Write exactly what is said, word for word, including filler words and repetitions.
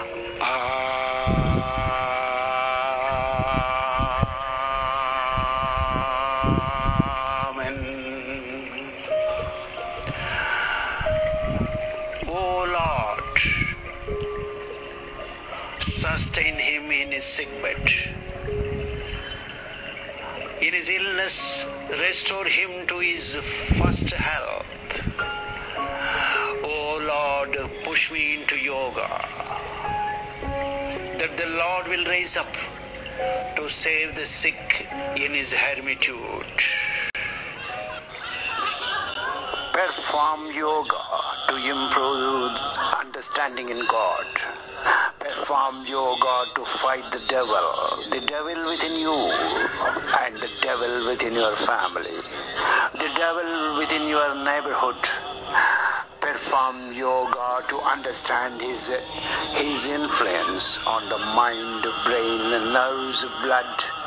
Amen. O Lord, sustain him in his sickbed. In his illness, restore him to his first health. O Lord, push me into yoga, that the Lord will raise up to save the sick in his hermitude. Perform yoga to improve understanding in God. Perform yoga to fight the devil, the devil within you and the devil within your family, the devil within your neighborhood. Perform yoga to understand his, his influence on the mind, brain, nerves, blood,